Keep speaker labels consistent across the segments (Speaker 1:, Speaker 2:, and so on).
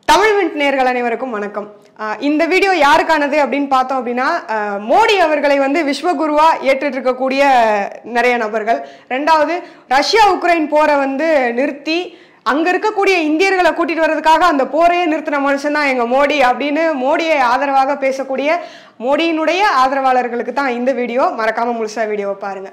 Speaker 1: Tamil mint நேயர்கள் அனைவருக்கும் வணக்கம். இந்த வீடியோ யாருக்கானது அப்படின்னு பார்த்தோம் அப்படின்னா, மோடி அவர்களை வந்து விஸ்வகுருவா ஏற்றுட்டு இருக்கக்கூடிய நிறைய நபர்கள். ரெண்டாவது, ரஷ்யா உக்ரைன் போரை வந்து நிறுத்தி அங்க இருக்கக்கூடிய இந்தியர்களை கூட்டிட்டு வர்றதுக்காக அந்த போரையே நிறுத்தின மனுஷன் தான் எங்க மோடி அப்படின்னு மோடியை ஆதரவாக பேசக்கூடிய மோடியினுடைய ஆதரவாளர்களுக்கு தான் இந்த வீடியோ. மறக்காம முழுசா வீடியோவை பாருங்க.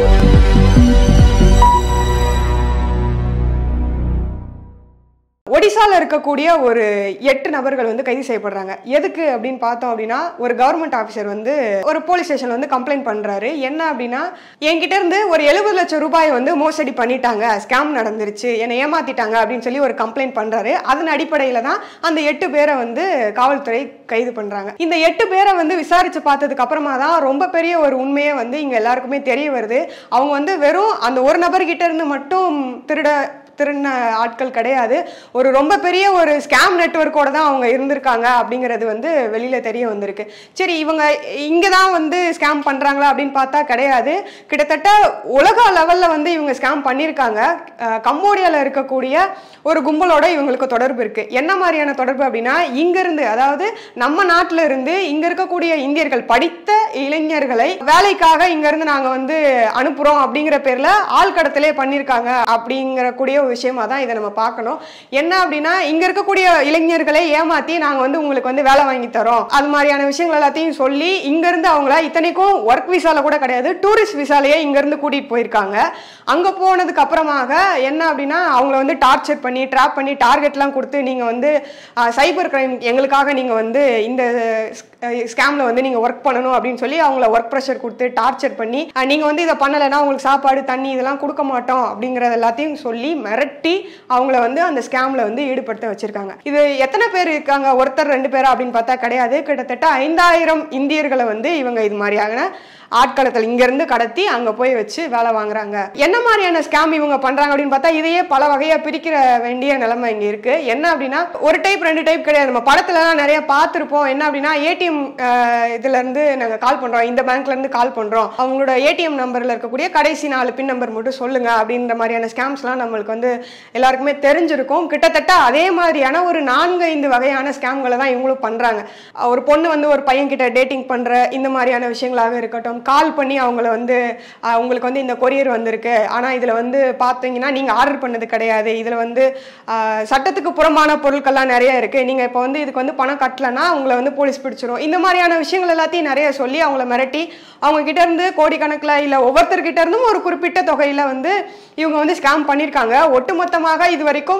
Speaker 1: ஒடிசால இருக்கக்கூடிய ஒரு 8 நபர்கள் வந்து கைது செய்யப்படுறாங்க. எதுக்கு அப்படின்னு பார்த்தோம் அப்படின்னா, ஒரு கவர்மெண்ட் ஆஃபீஸர் வந்து ஒரு போலீஸ் ஸ்டேஷன்ல வந்து கம்ப்ளைண்ட் பண்றாரு. என்ன அப்படின்னா, என்கிட்ட இருந்து ஒரு 70 லட்சம் ரூபாய் வந்து மோசடி பண்ணிட்டாங்க, ஸ்கேம் நடந்துருச்சு, என்னை ஏமாத்திட்டாங்க அப்படின்னு சொல்லி ஒரு கம்ப்ளைண்ட் பண்றாரு. அதன் அடிப்படையில தான் அந்த 8 பேரை வந்து காவல்துறை கைது பண்றாங்க. இந்த 8 பேரை வந்து விசாரிச்சு பார்த்ததுக்கு அப்புறமா தான் ரொம்ப பெரிய ஒரு உண்மையே வந்து இங்க எல்லாருக்குமே தெரிய வருது. அவங்க வந்து வெறும் அந்த ஒரு நபர்கிட்ட இருந்து மட்டும் திருடின ஆட்கள் கிடையாது, ஒரு ரொம்ப பெரிய ஒரு ஸ்கேம் நெட்வொர்க்கோட தான் அவங்க இருந்திருக்காங்க அப்படிங்கிறது வந்து வெளியில தெரிய வந்திருக்கு. சரி, இவங்க இங்க தான் வந்து ஸ்கேம் பண்றாங்களா அப்படின்னு பார்த்தா கிடையாது. கிட்டத்தட்ட உலக லெவல்ல வந்து இவங்க ஸ்கேம் பண்ணியிருக்காங்க. கம்போடியால இருக்கக்கூடிய ஒரு கும்பலோட இவங்களுக்கு தொடர்பு இருக்கு. என்ன மாதிரியான தொடர்பு அப்படின்னா, இங்க இருந்து, அதாவது நம்ம நாட்டில இருந்து இங்க இருக்கக்கூடிய இந்தியர்கள், படித்த இளைஞர்களை வேலைக்காக இங்க இருந்து நாங்க வந்து அனுப்புறோம் அப்படிங்கிற பேர்ல ஆள்கடத்திலே பண்ணியிருக்காங்க அப்படிங்கிற கூடிய விஷயமா தான் இதை நம்ம பார்க்கணும். என்ன அப்படின்னா, இங்க இருக்கக்கூடிய இளைஞர்களை ஏமாத்தி நாங்க வந்து உங்களுக்கு வந்து வேலை வாங்கி தரோம், அது மாதிரியான விஷயங்கள் எல்லாத்தையும் சொல்லி இங்க இருந்து அவங்கள, இத்தனைக்கும் ஒர்க் விசால கூட கிடையாது, டூரிஸ்ட் விசாலேயே இங்க இருந்து கூட்டிட்டு போயிருக்காங்க. அங்க போனதுக்கு அப்புறமாக என்ன அப்படின்னா, அவங்கள வந்து டார்ச்சர் பண்ணி, ட்ராப் பண்ணி, டார்கெட்லாம் கொடுத்து, நீங்க வந்து சைபர் கிரைம் எங்களுக்காக நீங்க வந்து இந்த ஸ்கேம்ல வந்து நீங்க ஒர்க் பண்ணணும் அப்படின்னு சொல்லி அவங்கள ஒர்க் ப்ரெஷர் கொடுத்து டார்ச்சர் பண்ணி, நீங்க வந்து இதை பண்ணலைன்னா உங்களுக்கு சாப்பாடு தண்ணி இதெல்லாம் கொடுக்க மாட்டோம் அப்படிங்கறது எல்லாத்தையும் சொல்லி மிரட்டி அவங்கள வந்து அந்த ஸ்கேம்ல வந்து ஈடுபடுத்த வச்சிருக்காங்க. இது எத்தனை பேர் இருக்காங்க, ஒருத்தர் 2 பேரா அப்படின்னு பார்த்தா கிடையாது. கிட்டத்தட்ட 5000 இந்தியர்களை வந்து இவங்க இது மாதிரியான ஆட்களத்தில் இங்க இருந்து கடத்தி அங்க போய் வச்சு வேலை வாங்குறாங்க. என்ன மாதிரியான ஸ்கேம் இவங்க பண்றாங்க அப்படின்னு பார்த்தா, இதையே பல வகையா பிரிக்கிற வேண்டிய நிலைமை இங்க இருக்கு. என்ன அப்படின்னா, ஒரு டைப் 2 டைப் கிடையாது. நம்ம படத்துல எல்லாம் நிறைய பார்த்திருப்போம். என்ன அப்படின்னா, ஏடிஎம் இதுல இருந்து நாங்க கால் பண்றோம், இந்த பேங்க்ல இருந்து கால் பண்றோம், அவங்களோட ஏடிஎம் நம்பர்ல இருக்கக்கூடிய கடைசி 4 பின் நம்பர் மட்டும் சொல்லுங்க அப்படின்ற மாதிரியான ஸ்கேம்ஸ் எல்லாம் நம்மளுக்கு வந்து எல்லாருக்குமே தெரிஞ்சிருக்கும். கிட்டத்தட்ட அதே மாதிரியான ஒரு 4-5 வகையான ஸ்கேம்களை தான் இவங்களும் பண்றாங்க. ஒரு பொண்ணு வந்து ஒரு பையன் கிட்ட டேட்டிங் பண்ற இந்த மாதிரியான விஷயங்களாக இருக்கட்டும், கால் பண்ணி அவங்கள வந்து உங்களுக்கு வந்து இந்த கொரியர் வந்திருக்கு, ஆனா இதுல வந்து பாத்தீங்கன்னா நீங்க ஆர்டர் பண்ணது கிடையாது, இதுல வந்து சட்டத்துக்கு புறம்பான பொருட்கள்லாம் நிறைய இருக்கு, நீங்க இப்ப வந்து இதுக்கு வந்து பணம் கட்டலன்னா உங்களை வந்து போலீஸ் பிடிச்சிரும், இந்த மாதிரியான விஷயங்கள் எல்லாத்தையும் நிறைய சொல்லி அவங்கள மிரட்டி அவங்க கிட்ட இருந்து கோடிக்கணக்கில் இல்ல ஒவ்வொருத்தர்கிட்ட இருந்தும் ஒரு குறிப்பிட்ட தொகையில வந்து இவங்க வந்து ஸ்கேம் பண்ணியிருக்காங்க. ஒட்டுமொத்தமாக இது வரைக்கும்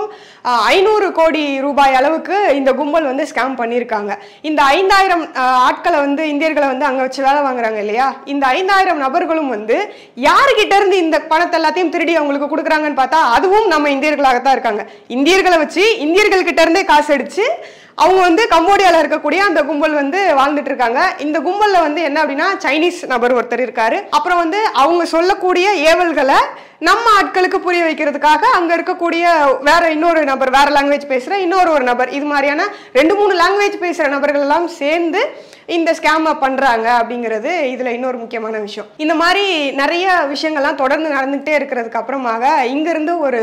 Speaker 1: 500 கோடி ரூபாய் அளவுக்கு இந்த கும்பல் வந்து ஸ்கேம் பண்ணியிருக்காங்க. இந்த 5000 ஆட்களை வந்து இந்தியர்களை வந்து அங்க வச்சு வேலை வாங்குறாங்க இல்லையா, இந்த 5000 நபர்களும் வந்து யாருகிட்ட இருந்து இந்த பணத்தை எல்லாத்தையும் திருடி அவங்களுக்கு கொடுக்குறாங்கன்னு பார்த்தா அதுவும் நம்ம இந்தியர்களாகத்தான் இருக்காங்க. இந்தியர்களை வச்சு இந்தியர்கள் கிட்ட இருந்தே காசு அடிச்சு அவங்க வந்து கம்போடியால இருக்கக்கூடிய அந்த கும்பல் வந்து வாழ்ந்துட்டு இருக்காங்க. இந்த கும்பல்ல வந்து என்ன அப்படின்னா, சைனீஸ் நபர் ஒருத்தர் இருக்காரு. அப்புறம் வந்து அவங்க சொல்லக்கூடிய ஏவல்களை நம்ம ஆட்களுக்கு புரிய வைக்கிறதுக்காக அங்க இருக்கக்கூடிய வேற இன்னொரு நபர், வேற லாங்குவேஜ் பேசுற இன்னொரு நபர், இது மாதிரியான 2-3 லாங்குவேஜ் பேசுற நபர்கள் எல்லாம் சேர்ந்து இந்த ஸ்கேம் பண்றாங்க அப்படிங்கிறது இதுல இன்னொரு முக்கியமான விஷயம். இந்த மாதிரி நிறைய விஷயங்கள்லாம் தொடர்ந்து நடந்துகிட்டே இருக்கிறதுக்கு அப்புறமாக இங்க இருந்து ஒரு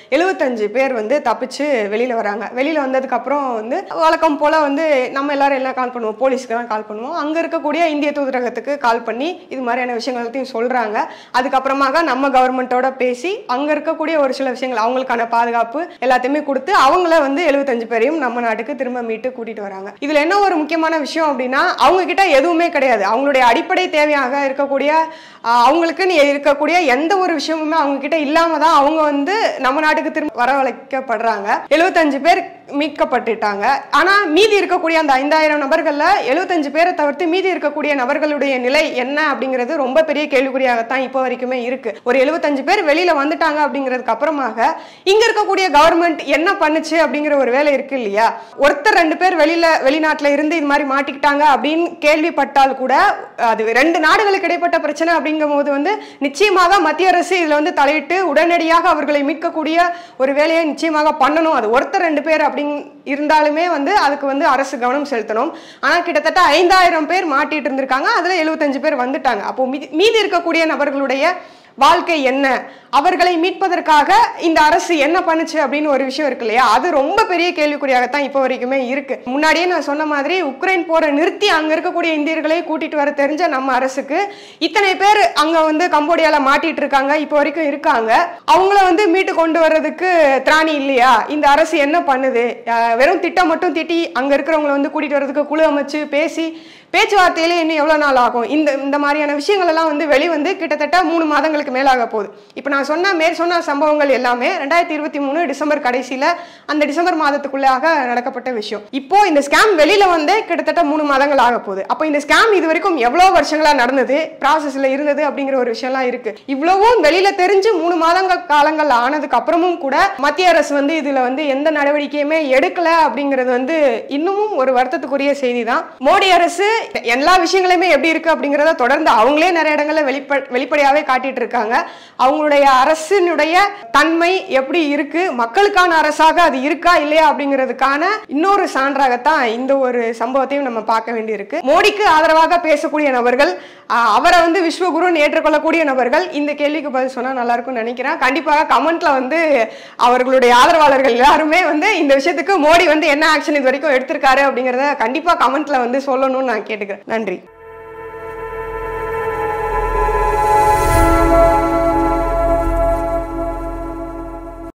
Speaker 1: 75 பேர் வந்து தப்பிச்சு வெளியில வராங்க. வெளியில வந்ததுக்கு அப்புறம் வந்து வழக்கம் போல வந்து நம்ம எல்லாரும் எல்லாம் கால் பண்ணுவோம், போலீஸ்க்கு தான் கால் பண்ணுவோம், அங்க இருக்கக்கூடிய இந்திய தூதரகத்துக்கு கால் பண்ணி இது மாதிரியான விஷயங்களையும் சொல்றாங்க. அதுக்கப்புறமாக நம்ம கவர்மெண்டோட பேசி அங்க இருக்கக்கூடிய ஒரு சில விஷயங்கள், அவங்களுக்கான பாதுகாப்பு எல்லாத்தையுமே கொடுத்து அவங்கள வந்து 75 பேரையும் நம்ம நாட்டுக்கு திரும்ப மீட்டு கூட்டிட்டு வராங்க. இதுல என்ன ஒரு முக்கியமான விஷயம் அப்படின்னா, அவங்க கிட்ட எதுவுமே கிடையாது. அவங்களுடைய அடிப்படை தேவையாக இருக்கக்கூடிய அவங்களுக்குன்னு இருக்கக்கூடிய எந்த ஒரு விஷயமுமே அவங்க கிட்ட இல்லாம தான் அவங்க வந்து நம்ம நாட்டுக்கு திரும்ப வரவழைக்கப்படுறாங்க. 75 பேர் மீட்கப்பட்டுட்டாங்க. ஆனா மீதி இருக்கக்கூடிய அந்த 5000 நபர்கள்ல 75 பேரை தவிர்த்து மீதி இருக்கக்கூடிய நபர்களுடைய நிலை என்ன அப்படிங்கிறது ரொம்ப பெரிய கேள்விக்குறியாகத்தான் இப்போ வரைக்குமே இருக்கு. ஒரு 75 பேர் வெளியில வந்துட்டாங்க அப்படிங்கிறதுக்கு அப்புறமாக இங்க இருக்கக்கூடிய கவர்மெண்ட் என்ன பண்ணுச்சு அப்படிங்கிற ஒரு வேலை இருக்கு இல்லையா. ஒருத்தர் 2 பேர் வெளிநாட்டுல இருந்து இது மாதிரி மாட்டிக்கிட்டாங்க அப்படின்னு கேள்விப்பட்டால் கூட, அது 2 நாடுகளுக்கு இடைப்பட்ட பிரச்சனை அப்படிங்கும் போது வந்து நிச்சயமாக மத்திய அரசு இதுல வந்து தலையிட்டு உடனடியாக அவர்களை மீட்கக்கூடிய ஒரு வேலையை நிச்சயமாக பண்ணணும். அது ஒருத்தர் 2 பேர் இருந்தாலுமே வந்து அதுக்கு வந்து அரசு கவனம் செலுத்தணும். ஆனா கிட்டத்தட்ட 5000 பேர் மாட்டிட்டு இருந்திருக்காங்க, அதுல 75 பேர் வந்துட்டாங்க. அப்போ மீதி இருக்கக்கூடிய நபர்களுடைய வாழ்க்கை என்ன, அவர்களை மீட்பதற்காக இந்த அரசு என்ன பண்ணுச்சு அப்படின்னு ஒரு விஷயம் இருக்கு இல்லையா, அது ரொம்ப பெரிய கேள்விக்குறியாகத்தான் இப்போ வரைக்குமே இருக்கு. முன்னாடியே நான் சொன்ன மாதிரி உக்ரைன் போரை நிறுத்தி அங்க இருக்கக்கூடிய இந்தியர்களை கூட்டிட்டு வர தெரிஞ்ச நம்ம அரசுக்கு இத்தனை பேர் அங்க வந்து கம்போடியால மாட்டிட்டு இருக்காங்க, இப்போ வரைக்கும் இருக்காங்க, அவங்கள வந்து மீட்டு கொண்டு வர்றதுக்கு திராணி இல்லையா? இந்த அரசு என்ன பண்ணுது? வெறும் திட்டம் மட்டும் திட்டி அங்க இருக்கிறவங்களை வந்து கூட்டிட்டு வர்றதுக்கு குழு அமைச்சு பேசி பேச்சுவார்த்தையிலே இன்னும் எவ்வளவு நாள் ஆகும்? இந்த மாதிரியான விஷயங்கள் எல்லாம் வந்து வெளிவந்து கிட்டத்தட்ட 3 மாதங்களுக்கு மேலாக போகுது. இப்போ நான் சொன்ன சம்பவங்கள் எல்லாமே 2023 டிசம்பர் கடைசியில அந்த டிசம்பர் மாதத்துக்குள்ளாக நடக்கப்பட்ட விஷயம். இப்போ இந்த ஸ்கேம் வெளியில வந்து கிட்டத்தட்ட 3 மாதங்கள் ஆக போகுது. அப்போ இந்த ஸ்கேம் இது வரைக்கும் எவ்வளவு வருஷங்களா நடந்தது, ப்ராசஸ்ல இருந்தது அப்படிங்கிற ஒரு விஷயம்லாம் இருக்கு. இவ்வளவும் வெளியில தெரிஞ்சு 3 மாதங்கள் காலங்கள் ஆனதுக்கு அப்புறமும் கூட மத்திய அரசு வந்து இதுல வந்து எந்த நடவடிக்கையுமே எடுக்கல அப்படிங்கிறது வந்து இன்னமும் ஒரு வருத்தத்துக்குரிய செய்தி தான். மோடி அரசு எல்லா விஷயங்களுமே எப்படி இருக்கு அப்படிங்கறத தொடர்ந்து அவங்களே நிறைய இடங்கள்ல வெளிப்படையாவே காட்டிட்டு இருக்காங்க. அவங்களுடைய அரசினுடைய தன்மை எப்படி இருக்கு, மக்களுக்கான அரசாக அது இருக்கா இல்லையா அப்படிங்கிறதுக்கான இன்னொரு சான்றாகத்தான் இந்த ஒரு சம்பவத்தையும் நம்ம பார்க்க வேண்டியிருக்கு. மோடிக்கு ஆதரவாக பேசக்கூடிய நபர்கள், அவரை வந்து விஸ்வகுருன்னு ஏற்றுக்கொள்ளக்கூடிய நபர்கள் இந்த கேள்விக்கு பதில் சொன்னா நல்லா இருக்கும்னு நினைக்கிறேன். கண்டிப்பாக கமெண்ட்ல வந்து அவர்களுடைய ஆதரவாளர்கள் எல்லாருமே வந்து இந்த விஷயத்துக்கு மோடி வந்து என்ன ஆக்ஷன் இது வரைக்கும் எடுத்திருக்காரு அப்படிங்கறத கண்டிப்பா கமெண்ட்ல வந்து சொல்லணும்னு நான் கேட்டுக்கிறேன். நன்றி.